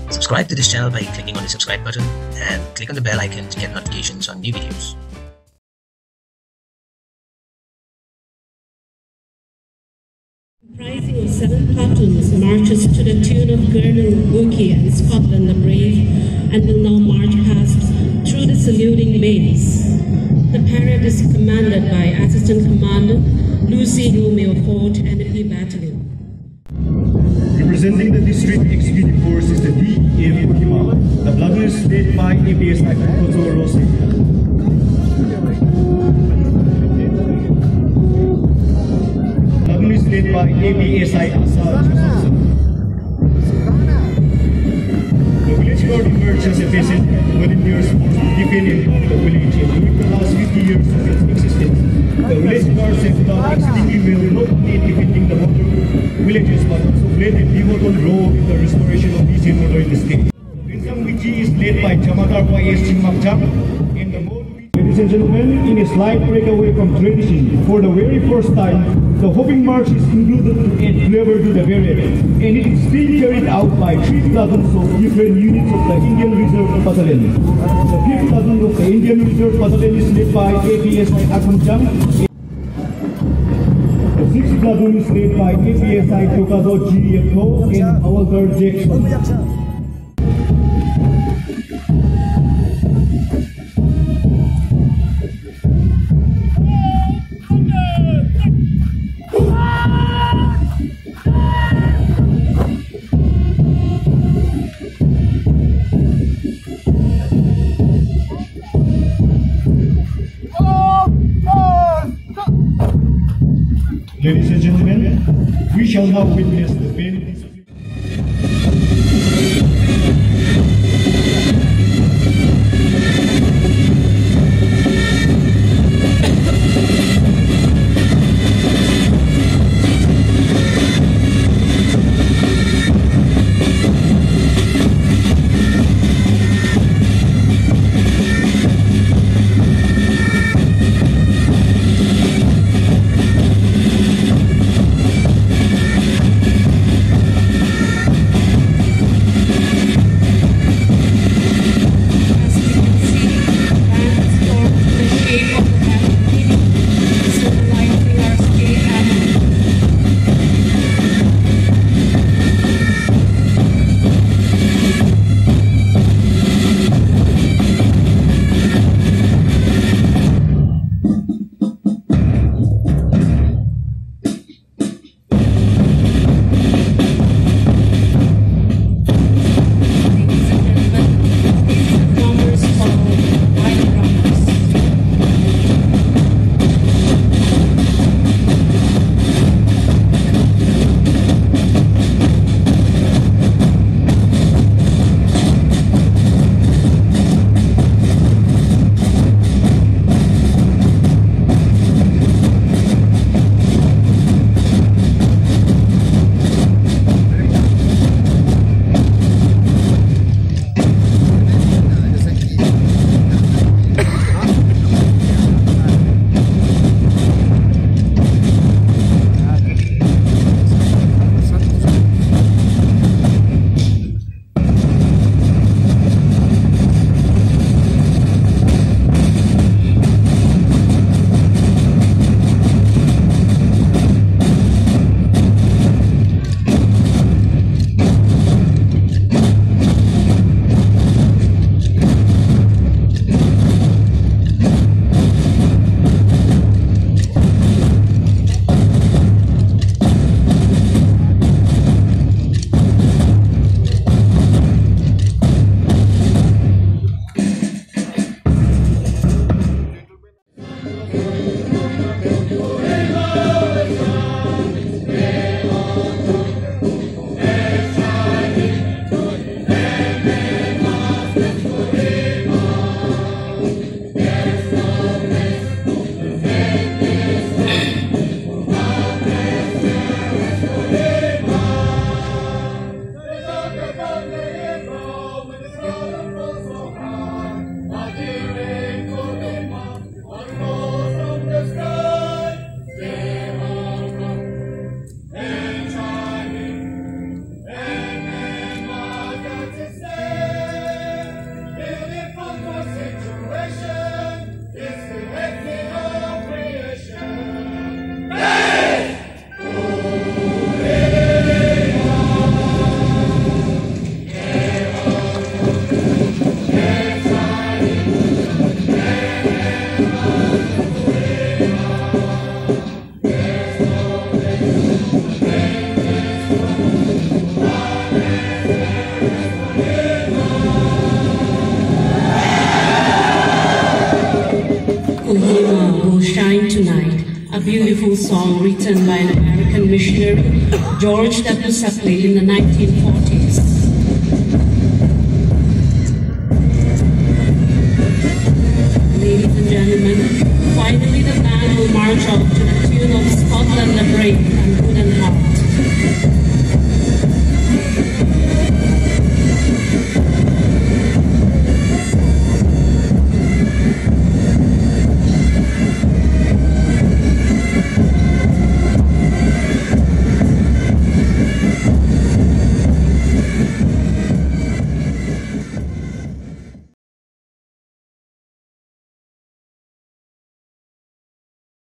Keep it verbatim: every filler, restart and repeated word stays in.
Subscribe to this channel by clicking on the subscribe button and click on the bell icon to get notifications on new videos. Comprising of seven platoons marches to the tune of Colonel Wookie and Scotland the Brave and will now march past through the saluting base. The parade is commanded by Assistant Commander Lucy Romeo Ford, N P Battalion. Representing the District Executive Force is the D E F Kohima. The platoon is led by A P S I Koto Rossi. Platoon is led by A P S I Asal Josephson. The village guard emerges as peasant volunteers to defend and guard the village during the last fifty years of its existence. The village guards have done extremely well not only defending the border villages but also played a pivotal role in the restoration of peace and order in the state. Rinsang Wiki is led by Jamatar Y S Chingmakchang and the mode. Ladies and gentlemen, in a slight breakaway from tradition, for the very first time, the Hopping March is included to add flavor to the parade, and it is being carried out by three platoons of different units of the Indian Reserve Battalion. The fifth platoon of the Indian Reserve Battalion is led by A P S I Akunchang. The sixth platoon is led by A P S I Tokazo G F O and Hawaldar Jackson. Ladies and gentlemen, we shall now witness the band display. beautiful song written by an American missionary, George W. Suckley, in the nineteen forties. Ladies and gentlemen, finally the band will march out to the tune of Scotland the Brave and